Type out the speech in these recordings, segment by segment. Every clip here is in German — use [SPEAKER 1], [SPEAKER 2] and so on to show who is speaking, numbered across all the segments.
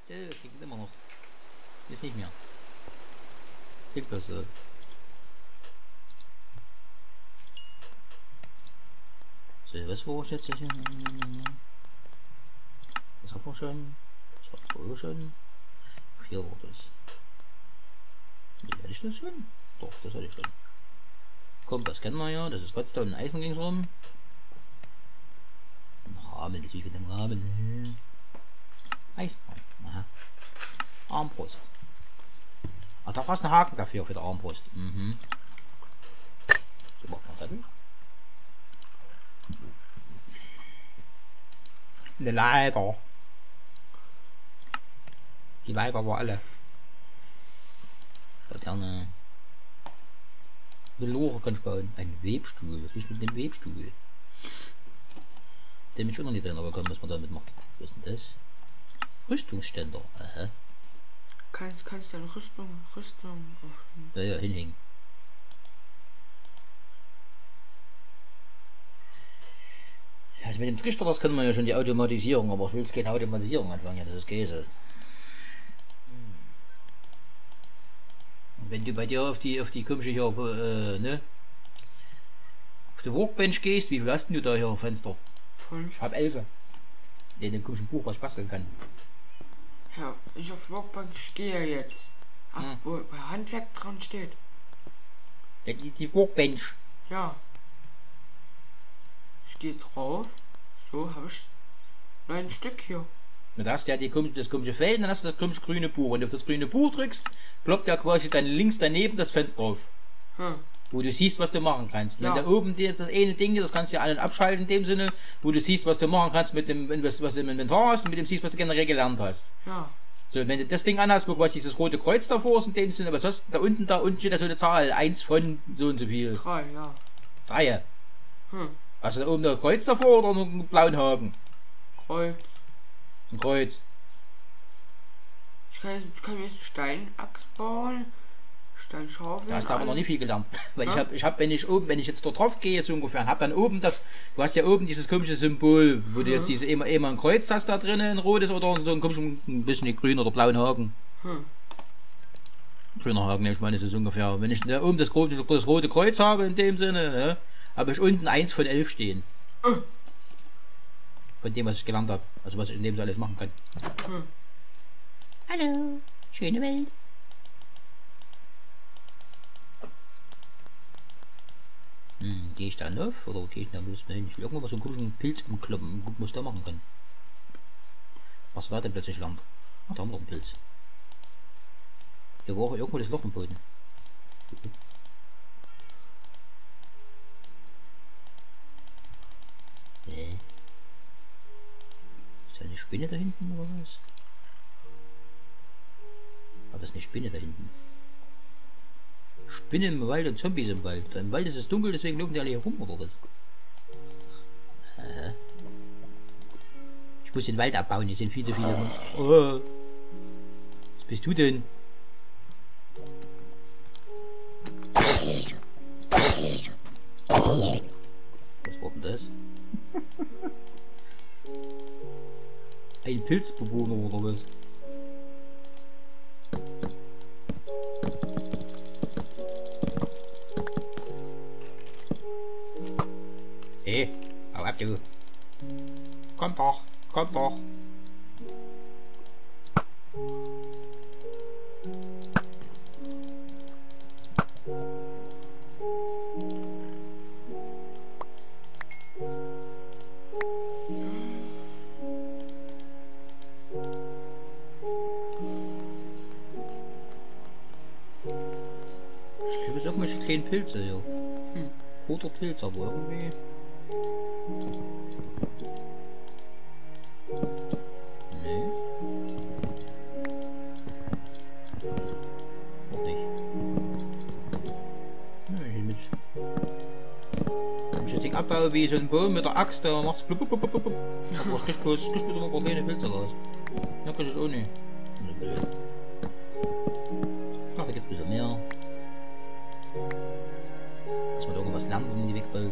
[SPEAKER 1] Das geht immer noch. Jetzt nicht mehr. Klingt bloß so. So, was war ich jetzt hier? Das haben wir schon. Das war vorher schon. 4 war das. Wie hatte ich das schon? Doch, das hatte ich schon. Kompass kennen wir ja, das ist Gottston und Eisen ringsrum. Rahmen, das ist wie mit dem Rahmen. Eisbein. Aha. Armbrust. Ach, da brauchst du einen Haken dafür für die Armbrust. Mhm. So machen wir das. Eine Leiter. Die Leiter war alle. Laterne. Eine Lore kann ich bauen. Ein Webstuhl. Was ist mit dem Webstuhl? Den bin ich auch noch nicht drin gekommen, was man damit macht. Was ist denn das? Rüstungsständer. Aha.
[SPEAKER 2] Kannst du eine Rüstung aufnehmen?
[SPEAKER 1] Ja, hinhängen. Also mit dem Trichter, das kann man ja schon die Automatisierung, aber ich will jetzt keine Automatisierung anfangen, ja, das ist Käse. Und wenn du bei dir auf die komische hier, ne? Auf die Workbench gehst, wie viel hast denn du da hier Fenster?
[SPEAKER 2] 5.
[SPEAKER 1] Ich hab 11. In dem komischen Buch, was ich basteln kann.
[SPEAKER 2] Ja, ich auf Workbank gehe jetzt. Ach,
[SPEAKER 1] Ja.
[SPEAKER 2] wo bei Handwerk dran steht.
[SPEAKER 1] Die Workbench.
[SPEAKER 2] Ja. Ich gehe drauf. So habe ich 9 Stück hier.
[SPEAKER 1] Und da hast du ja das komische Feld und dann hast du das komische grüne Buch. Wenn du auf das grüne Buch drückst, ploppt ja quasi dann links daneben das Fenster drauf. Wo du siehst, was du machen kannst.
[SPEAKER 2] Ja.
[SPEAKER 1] Wenn da oben das eine Ding, das kannst du ja allen abschalten in dem Sinne, wo du siehst, was du machen kannst mit dem, was du im Inventar hast und mit dem siehst, was du generell gelernt hast.
[SPEAKER 2] Ja.
[SPEAKER 1] So, wenn du das Ding anhast, wo quasi dieses rote Kreuz davor ist in dem Sinne, was hast du da unten steht da so eine Zahl, 1 von so und so viel.
[SPEAKER 2] 3, ja.
[SPEAKER 1] 3. Hast du da oben ein Kreuz davor oder einen blauen Haken?
[SPEAKER 2] Kreuz.
[SPEAKER 1] Ein Kreuz.
[SPEAKER 2] Ich kann jetzt Steinachs bauen. Steinschaufel.
[SPEAKER 1] Da hast du aber noch nicht viel gelernt. Weil
[SPEAKER 2] Ja?
[SPEAKER 1] ich hab, wenn ich jetzt dort drauf gehe, so ungefähr, hab dann oben das, du hast ja oben dieses komische Symbol, wo du jetzt immer ein Kreuz hast da drinnen, ein rotes oder so ein komischen, ein bisschen grün oder blauen Haken. Grüner Haken, ich meine, das ist ungefähr, wenn ich da oben das rote Kreuz habe in dem Sinne, ne, habe ich unten 1 von 11 stehen. Von dem, was ich gelernt habe. Also was ich in dem so alles machen kann. Hallo, schöne Welt. Gehe ich da auf oder gehe ich da bloß mal hin? Ich will irgendwo mal so einen komischen Pilz umkloppen und gucken, was ich da machen kann. Was da denn plötzlich lernt. Ach, da haben wir noch einen Pilz. Hier war irgendwo das Loch im Boden. Ist da eine Spinne da hinten oder was? Ah, das ist eine Spinne da hinten. Spinnen im Wald und Zombies im Wald. Im Wald ist es dunkel, deswegen laufen die alle hier rum, oder was? Ich muss den Wald abbauen, hier sind viel zu viele. Oh. Was bist du denn? Was war denn das? Ein Pilzbewohner oder was? Hey, hau ab du. Komm doch, komm doch. Ich habe irgendwelche kleinen Pilze hier. Roter Pilz, aber irgendwie. Nee. Auch nicht. Nee, nicht. Wenn ich das Ding abbaue wie so ein Baum mit der Axt, da macht's blub blub blub blub blub. Aber ich krieg bloß immer keine Pilze raus. Ja, kann ich auch nicht. Ich dachte, da gibt's ein bisschen mehr. Dass man da irgendwas lernt, wenn man die wegbaut.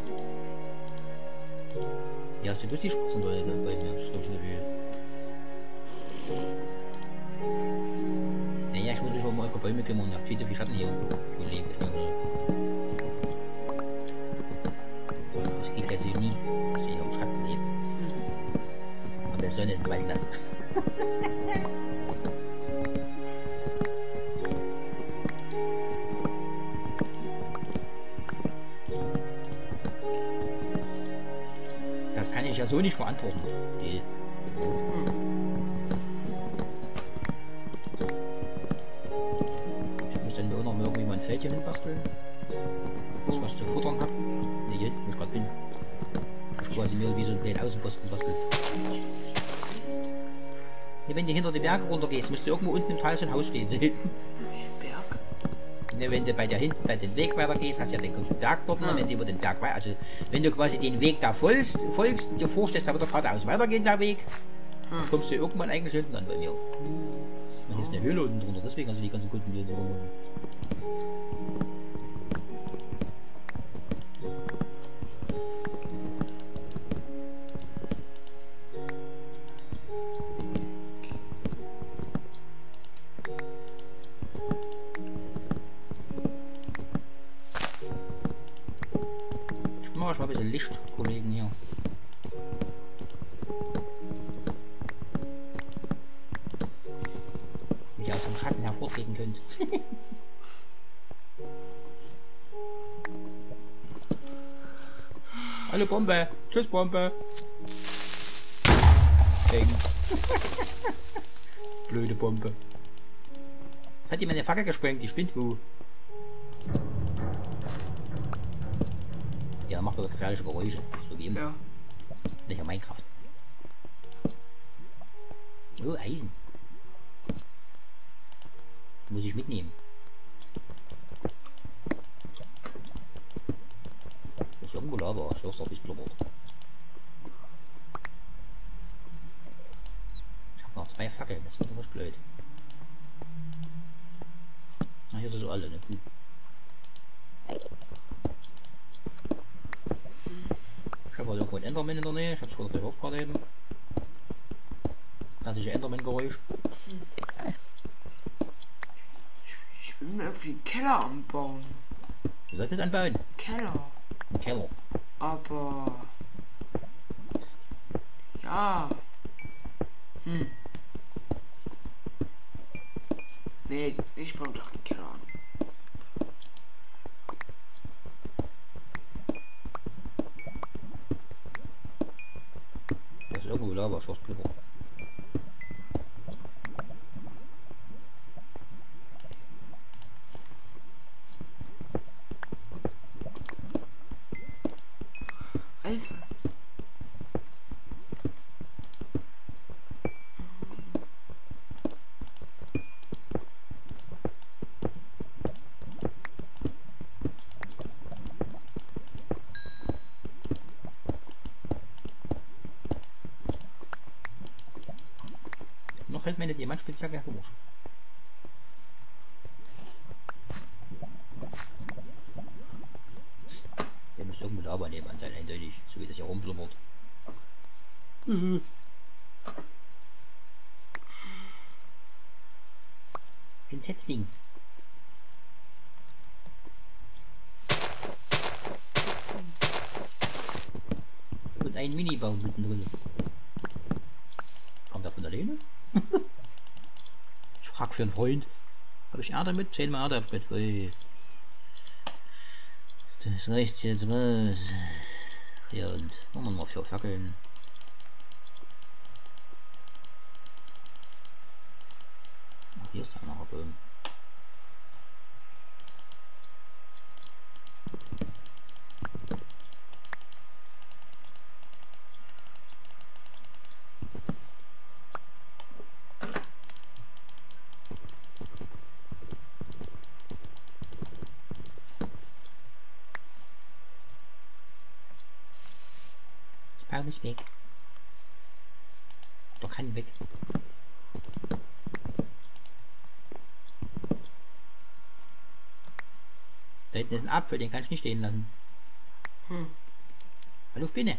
[SPEAKER 1] Ja, es sind bloß die Spatzenwolke bei mir, das ist glaube ich nicht viel. mal über Bäume kümmern. Ja, viel zu viel Schatten hier. Kollege, das geht ja so nie, dass ich hier im Schatten lebe. Und der Sonne in den Wald lassen. Das kann ich ja so nicht verantworten. Nee. Ich muss dann nur noch irgendwie mal ein Fältchen hinbasteln. Das was zu futtern hab. Ne, hier, wo ich gerade bin. Ich quasi mir wie so einen kleinen Außenposten basteln. Ja, wenn du hinter die Berge runter gehst, musst du irgendwo unten im Tal so ein Haus stehen sehen.
[SPEAKER 2] Berg?
[SPEAKER 1] Ne, wenn du bei den Weg weiter gehst, hast du ja den großen Berg dort, und wenn du über den Berg weiter, also wenn du quasi den Weg da folgst und dir vorstellst, da wird er geradeaus weitergehen, der Weg, kommst du irgendwann eigentlich hinten an bei mir. Und hier ist eine Höhle unten drunter, deswegen also die ganzen Kunden hier rum. Ich mache mal ein bisschen Licht, Kollegen hier. Wie ihr aus dem Schatten hervortreten könnt. Hallo Bombe! Tschüss Bombe! Eng. Blöde Bombe. Jetzt hat die meine Fackel gesprengt, die spinnt wo. Ja, macht doch gefährliche Geräusche, so wie immer.
[SPEAKER 2] Ja.
[SPEAKER 1] Sicher Minecraft. Oh, Eisen. Muss ich mitnehmen. Das ist irgendwo Lava, ich hör's doch nicht blubbert. Ich hab noch 2 Fackeln, das ist doch blöd. Na, hier sind so alle, ne? Gut. Ich habe irgendwo ein Enderman in der Nähe, ich hab's gerade gehört gerade eben. Klassische Enderman-Geräusch.
[SPEAKER 2] Ich bin mir irgendwie einen Keller am Bauen.
[SPEAKER 1] Du solltest anbauen.
[SPEAKER 2] Keller.
[SPEAKER 1] Ein Keller.
[SPEAKER 2] Aber... Ja. Nee, ich baue doch einen Keller an.
[SPEAKER 1] Das ist irgendwo Lava, ich hör's blubbern.
[SPEAKER 2] Alter.
[SPEAKER 1] Noch hält meine Diamantspitzhacke durch. Der müsste irgendwo Lava nebenan sein, eindeutig, so wie das hier rumblubbert. Ein Setzling. Und ein Minibaum mittendrin. Kommt er von alleine? Ich frag für einen Freund. Habe ich Erde mit? 10 Mal Erde aufs Bett. Ui. Das reicht jetzt was. Ja, und machen wir mal 4 Fackeln. Ach, hier ist einer Baum. Baum ist weg. Doch kann weg. Da hinten ist ein Apfel, den kann ich nicht stehen lassen. Hallo Spinne.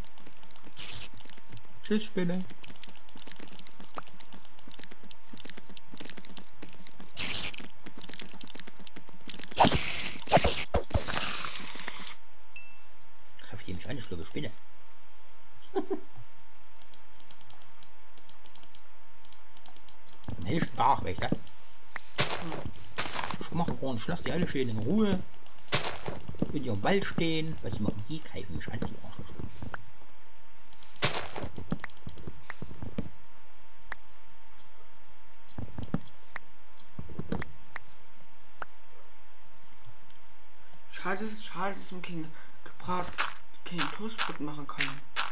[SPEAKER 1] Tschüss Spinne. Spinne. Am hellsten Tag, weißt du? Schmacherkorn, lass die alle schön in Ruhe. In ihrem Wald stehen. Was machen die? Greifen mich an, die Arschlöcher.
[SPEAKER 2] Schade, dass man kein Toastbrot machen kann.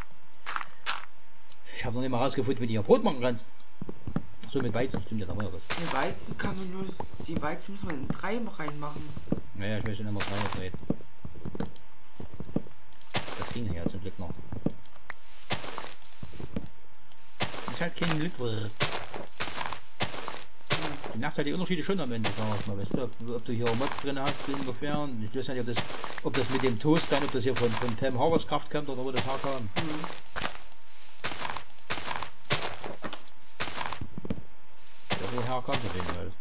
[SPEAKER 1] Ich habe noch nicht mal rausgefunden, wie du hier Brot machen kannst. So mit Weizen, stimmt ja, da war ja was.
[SPEAKER 2] Die Weizen kann man nur. Die Weizen muss man in 3 reinmachen.
[SPEAKER 1] Naja, ich weiß schon immer 3 gedreht. Das ging ja zum Glück noch. Das ist halt kein Glück. Du merkst halt die Unterschiede schon am Ende, sag ich mal, weißt du, ob du hier Mods drin hast, ungefähr. Ich weiß nicht, ob das mit dem Toast dann, ob das hier von Pam Haverskraft kommt oder wo das herkam. Ja, woher kommt es auf jeden Fall.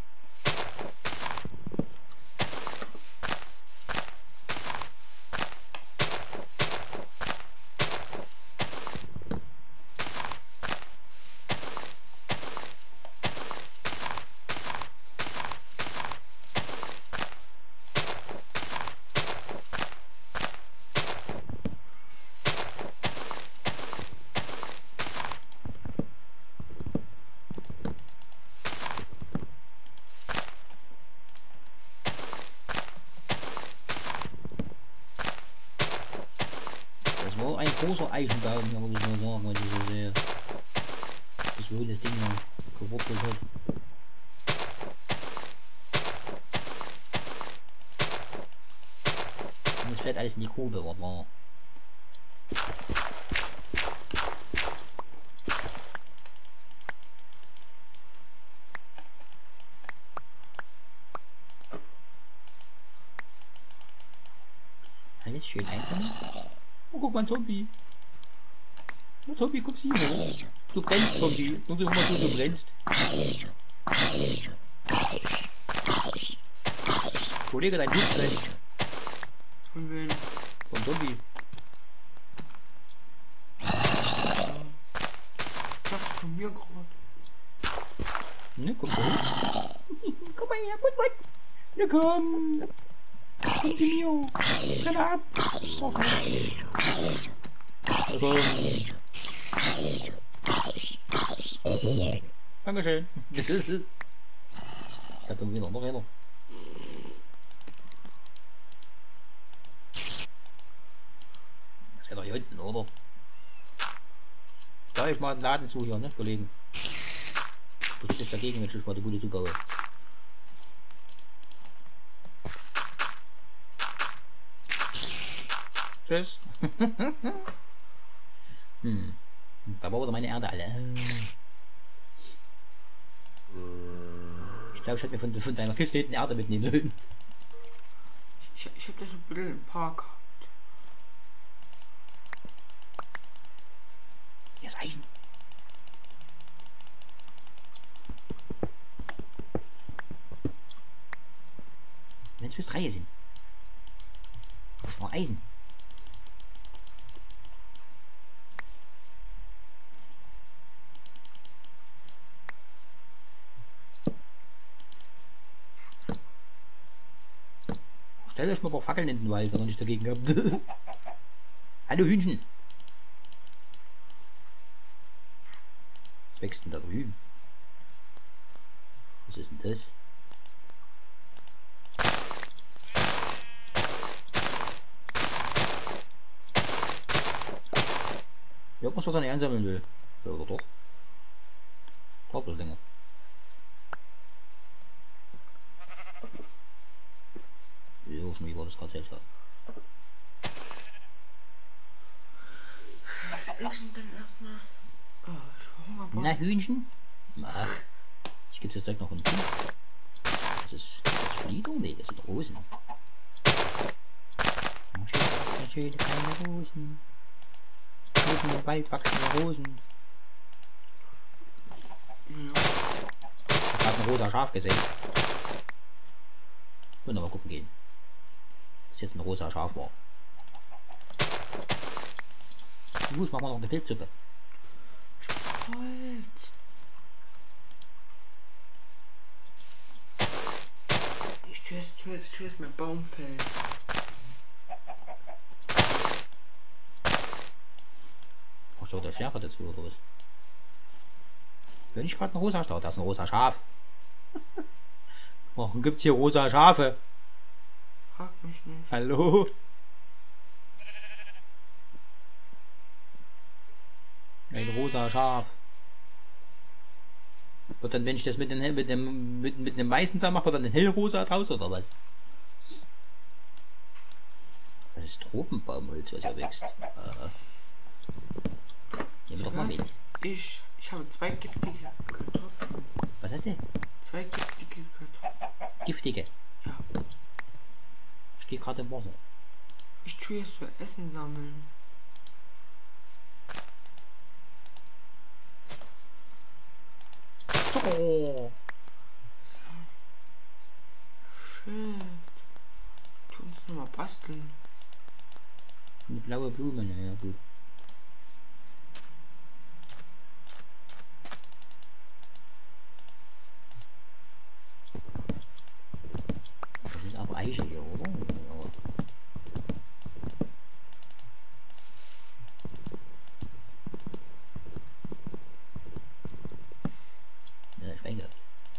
[SPEAKER 1] Ein großer Eichenbaum, kann man das mal sagen, wenn ich so sehe. Das wo das Ding gewurzelt hat. Und es fällt alles in die Grube, was war. Alles schön einzeln. Oh, guck mal, Zombie. Oh, Zombie, guck sie hoch. Du brennst, Zombie. Und guck mal, du brennst. Kollege, dein Blut brennt.
[SPEAKER 2] Von wem?
[SPEAKER 1] Von Zombie.
[SPEAKER 2] Ich dachte von mir gerade.
[SPEAKER 1] Ne, komm hoch. Komm mal her, gut. Na komm. Komm zu mir. Brenn ab. Oh, Dankeschön. Ich hab irgendwie noch einer. Das ist ja doch hier hinten, oder? Steuer ich mal den Laden zu hier, ne, Kollegen? Du bist dagegen, wenn ich mal die Bude zubaue. Tschüss. Da war wieder meine Erde alle. Ich glaube, ich hätte mir von deiner Kiste hinten Erde mitnehmen sollen.
[SPEAKER 2] Ich hab das ein bisschen im Park gehabt.
[SPEAKER 1] Hier ist Eisen. Wenn es bis 3 sind. Das war Eisen. Stellt euch mal ein paar Fackeln in den Wald, wenn ihr nicht dagegen habt. Hallo Hühnchen. Was wächst denn da drüben? Was ist denn das? Irgendwas, was er einsammeln will. Ja, oder doch? Doppeldinger. Jo, schon wie war das gerade selbst.
[SPEAKER 2] Was essen denn erstmal? Oh, ich hab Hunger.
[SPEAKER 1] Na, Hühnchen? Ach, ich gebe das Zeug noch unten. Das ist Flieder? Nee, das sind Rosen. Schöne kleine Rosen. Mitten im Wald wachsende Rosen.
[SPEAKER 2] Ja.
[SPEAKER 1] Ich habe ein rosa Schaf gesehen. Und noch mal gucken gehen. Das jetzt ein rosa Schaf war. Gut, machen wir noch eine Pilzsuppe.
[SPEAKER 2] Holz. Ich tue es mit Baumfell.
[SPEAKER 1] Brauchst du der Schere dazu oder was? Wenn ich gerade ein rosa Stau, das ist ein rosa Schaf. Warum gibt's hier rosa Schafe?
[SPEAKER 2] Frag mich nicht.
[SPEAKER 1] Hallo? Ein rosa Schaf. Wird dann, wenn ich das mit dem weißen zusammen mache, wird dann ein hellrosa draus oder was? Das ist Tropenbaumholz, was hier wächst. Nehmen wir doch mal mit.
[SPEAKER 2] Ich habe 2 giftige Kartoffeln.
[SPEAKER 1] Was hast du?
[SPEAKER 2] 2 giftige Kartoffeln.
[SPEAKER 1] Giftige.
[SPEAKER 2] Ja.
[SPEAKER 1] Steht gerade im Wasser.
[SPEAKER 2] Ich tue es zu essen sammeln.
[SPEAKER 1] Oh.
[SPEAKER 2] Shit. Tu uns nochmal basteln.
[SPEAKER 1] Eine blaue Blume, naja gut. Das ist aber Eiche hier, oder? Ja. Ja, Schwein gehabt.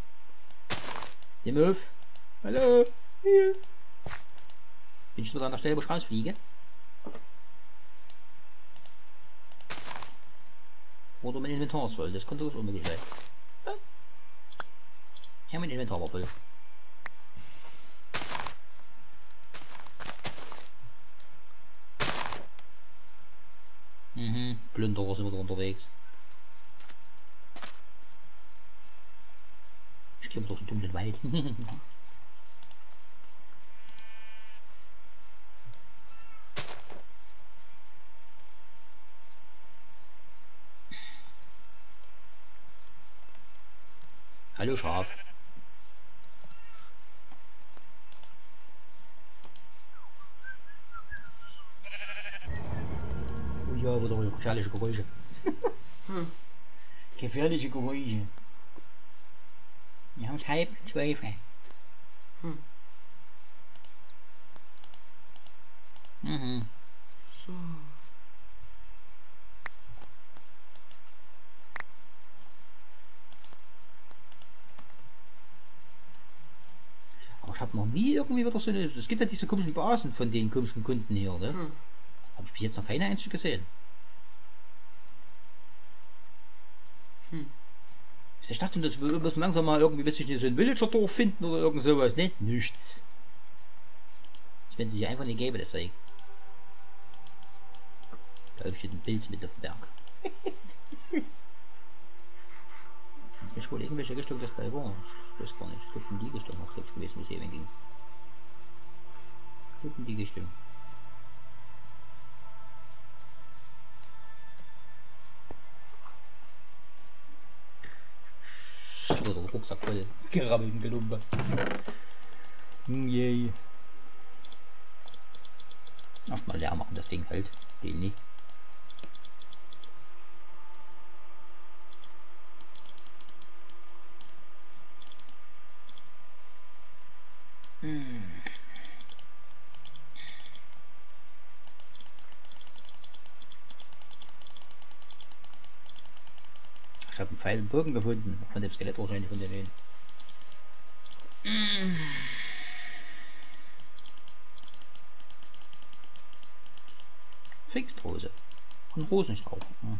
[SPEAKER 1] Nimm auf. Hallo. Hier. Bin ich noch an der Stelle, wo ich rausfliege? Oder mein Inventar ist voll, das konnte doch unbedingt sein. Ja, mein Inventar war voll. Plünderer sind wieder unterwegs. Ich gehe durch den dunklen Wald. Hallo Schaf. Oh ja, wieder gefährliche Geräusche. Gefährliche Geräusche. Wir haben es 11:30.
[SPEAKER 2] So.
[SPEAKER 1] Aber ich habe noch nie irgendwie wieder so eine. Es gibt ja diese komischen Basen von den komischen Kunden hier, ne? Habe ich bis jetzt noch keine einzige gesehen. Ich dachte, dass wir langsam mal irgendwie, weiß ich nicht, so ein Villager-Dorf finden oder irgend sowas, ne? Nichts. Das wenn sie sich einfach nicht gäbe, das Zeug. Da steht ein Pilz mit auf dem Berg. Ich überlegen, welche Richtung das da war. Ich weiß gar nicht. Es gibt in die Richtung noch, glaube ich, gewesen, wie es eben ging. Es gibt in die Richtung. Oder der Rucksack voll gerabbelten Gelumpe. Yay. Erstmal leer machen, das Ding halt. Den nicht. Ich habe einen Pfeil und Bogen gefunden. Von dem Skelett wahrscheinlich von dem. Pfingstrose. Und Rosenstrauch.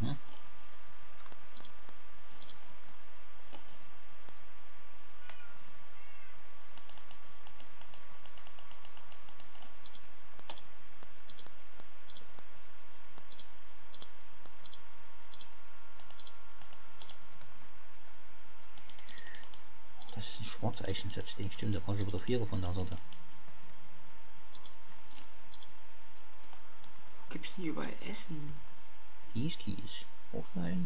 [SPEAKER 1] Das ist ein Schwarzeichensatzding, stimmt, da brauche ich wieder 4 von der Sorte.
[SPEAKER 2] Gibt's denn überall Essen?
[SPEAKER 1] Kies. Hochschneiden.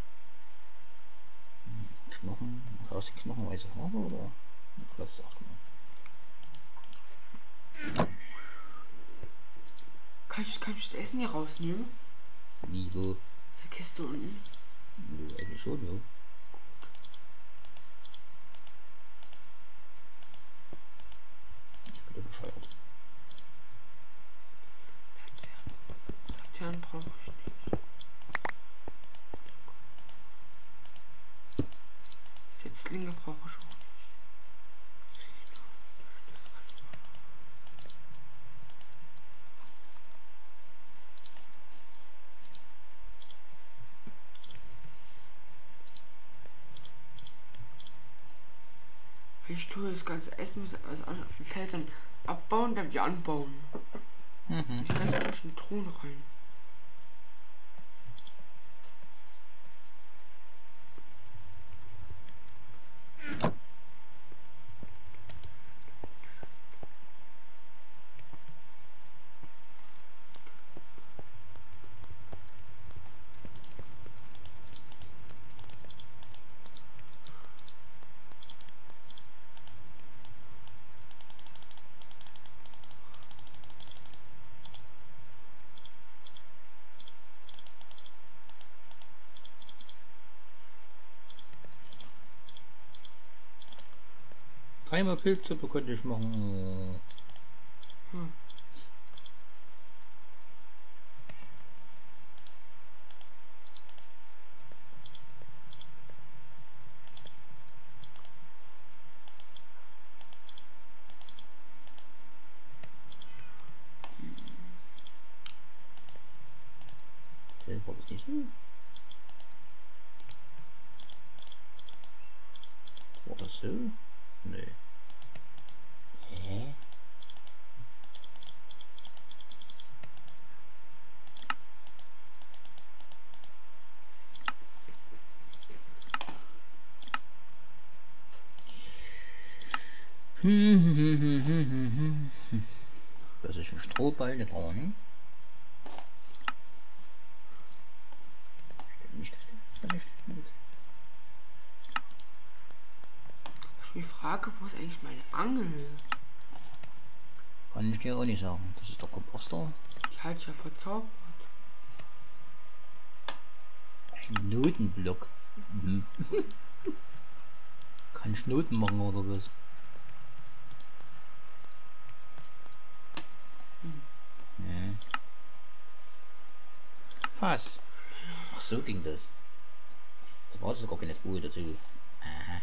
[SPEAKER 1] Knochen. Aus den knochenweise Haare oder? Das ist auch
[SPEAKER 2] Kann ich das Essen hier rausnehmen?
[SPEAKER 1] Wie, wo?
[SPEAKER 2] Ist der Kiste unten?
[SPEAKER 1] Nö, eigentlich schon, ja. Ich bin ja bescheuert.
[SPEAKER 2] Laternen brauche ich nicht. Setzlinge brauche ich auch nicht. Ich tue das ganze Essen muss also auf den Feldern abbauen, dann wieder anbauen.
[SPEAKER 1] Mhm.
[SPEAKER 2] Die Rest tue ich in Truhen rein.
[SPEAKER 1] Dreimal Pilzsuppe könnte ich machen.
[SPEAKER 2] Hm.
[SPEAKER 1] War das nicht so? War das so? Nee. Hä? Das ist ein Strohball, der braucht nicht. Stimmt nicht, das stimmt.
[SPEAKER 2] Ich mich frage, wo ist eigentlich meine Angel?
[SPEAKER 1] Kann ich dir auch nicht sagen. Das ist der Komposter.
[SPEAKER 2] Die halte ich ja verzaubert.
[SPEAKER 1] Ein Notenblock. Mhm. Kann ich Noten machen oder was? Ja. Was? Ach so ging das. Da war das gar keine Truhe dazu. Aha.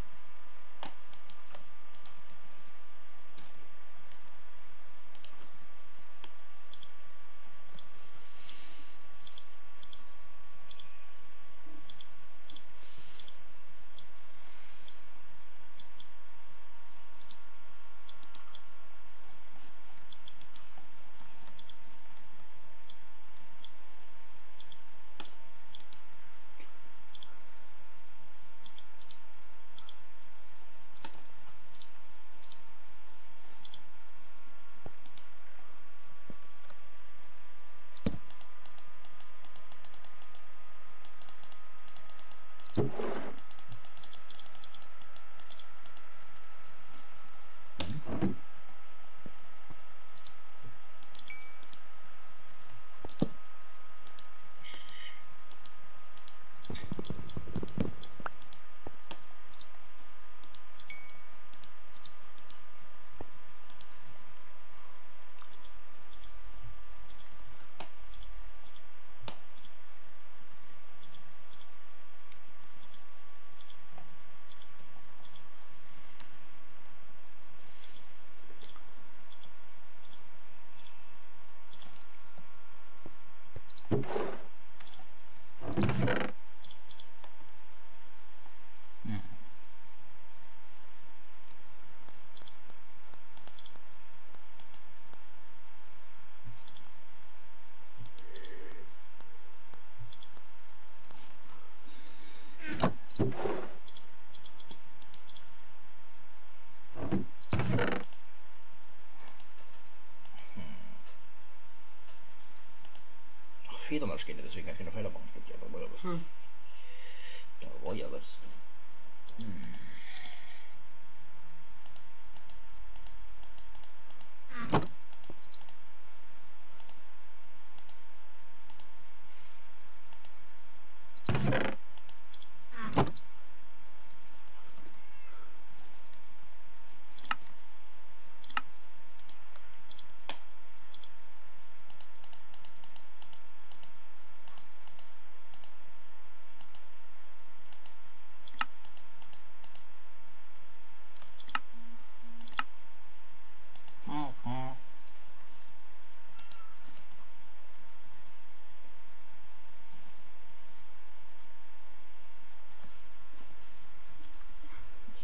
[SPEAKER 1] Ach, Federmaschine, deswegen kann ich keine Fehler machen. Ich glaub, da war ja was. Da war ja was.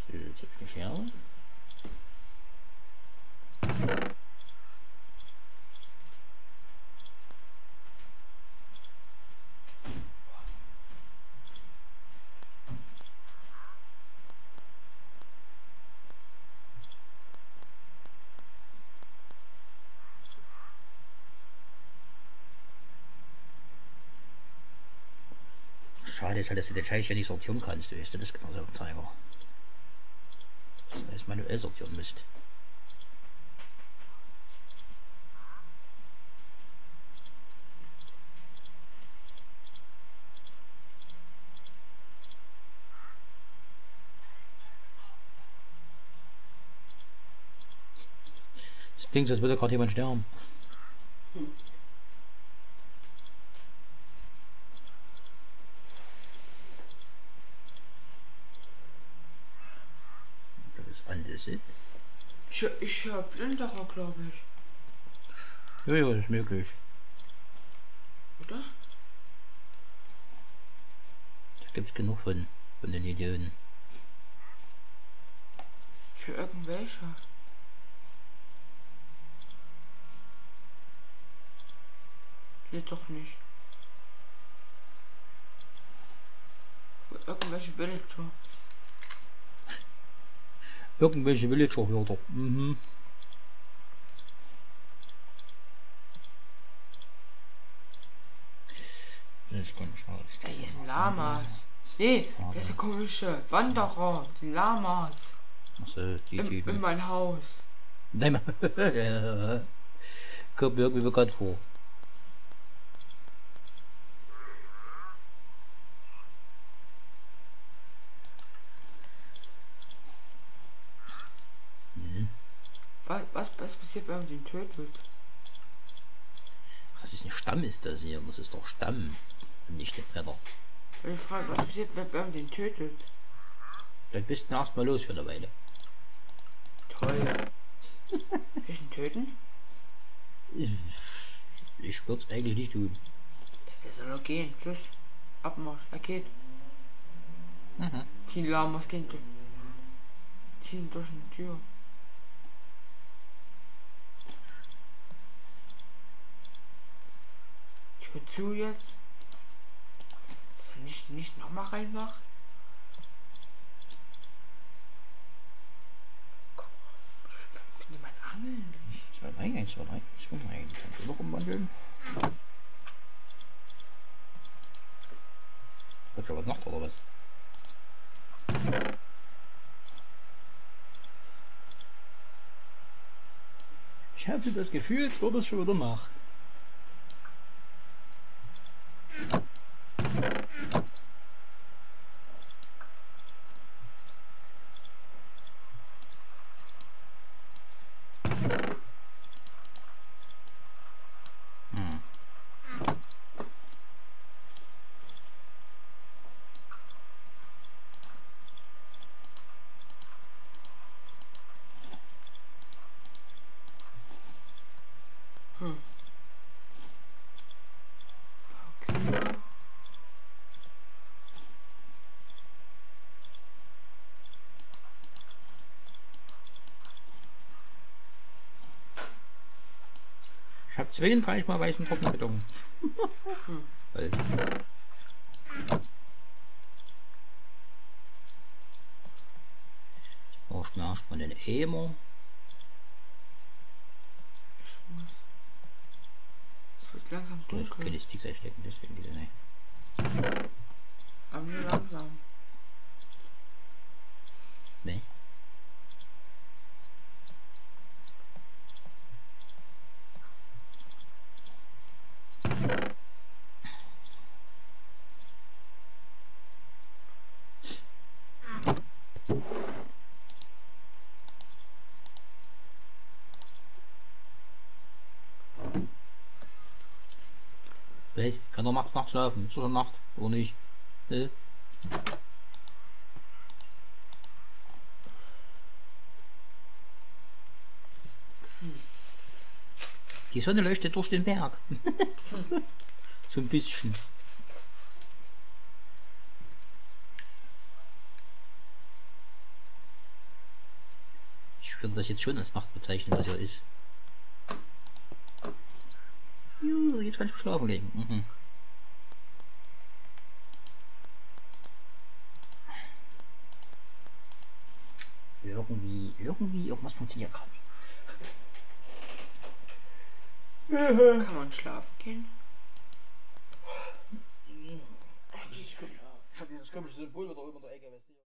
[SPEAKER 1] Jetzt hab ich eine Schere. Schade ist halt, dass du Details ja nicht sortieren kannst, weißt du, das ist genau der Zeiger. Das heißt, manuell sortieren müsst. Das klingt, als würde gerade jemand sterben. Das ist Andesit.
[SPEAKER 2] Ich höre Blinderer, glaube ich.
[SPEAKER 1] Ja, das ist möglich.
[SPEAKER 2] Oder?
[SPEAKER 1] Da gibt's genug von den Idioten.
[SPEAKER 2] Für irgendwelche. Nee, doch nicht. Für irgendwelche Villager.
[SPEAKER 1] Irgendwelche Villager-Hörder. Mhm. Das kann ich alles.
[SPEAKER 2] Ey, hier sind Lamas. Nee, das ist der komische Wanderer. Das sind Lamas.
[SPEAKER 1] Achso, die
[SPEAKER 2] In
[SPEAKER 1] Typen.
[SPEAKER 2] mein Haus.
[SPEAKER 1] Nein, ja. Kommt mir irgendwie bekannt vor.
[SPEAKER 2] Was passiert, wenn man den tötet?
[SPEAKER 1] Ach, das ist ein Stamm, ist das hier. Das ist doch Stamm. Und nicht der Bretter.
[SPEAKER 2] Ich frage, was passiert, wenn man den tötet?
[SPEAKER 1] Dann bist du erstmal los für eine Weile.
[SPEAKER 2] Toll. Will ich ihn töten?
[SPEAKER 1] Ich würde es eigentlich nicht tun.
[SPEAKER 2] Der soll doch gehen. Tschüss. Abmarsch. Er geht.
[SPEAKER 1] Mhm.
[SPEAKER 2] Die Lamas gehen. Ziehen durch eine Tür. Tür zu jetzt. Dass er nicht nochmal reinmacht. Komm, ich finde mein Angeln.
[SPEAKER 1] 2, 3, 1, 2, 3, 1, 2, 3. Kann schon noch umwandeln. Wird schon was Nacht oder was? Ich habe das Gefühl, jetzt wird es schon wieder Nacht.
[SPEAKER 2] Okay.
[SPEAKER 1] Ich habe 32 mal weißen Trockenbeton. Weil jetzt brauchst du mir erstmal den Eimer.
[SPEAKER 2] Ich muss. Es wird langsam
[SPEAKER 1] Du hast
[SPEAKER 2] dunkel.
[SPEAKER 1] keine Sticks einstecken, deswegen geht er nicht.
[SPEAKER 2] Aber nur langsam.
[SPEAKER 1] Nee. Was? Kann doch nachts schlafen? Ist doch schon Nacht, oder nicht? Die Sonne leuchtet durch den Berg. So ein bisschen. ich würde das jetzt schon als Nacht bezeichnen, was ja ist. Juhu, jetzt kann ich schlafen legen. Mhm. Irgendwie, irgendwas funktioniert gerade nicht.
[SPEAKER 2] Kann man schlafen gehen?
[SPEAKER 1] Ich habe dieses komische Symbol wieder über der Ecke.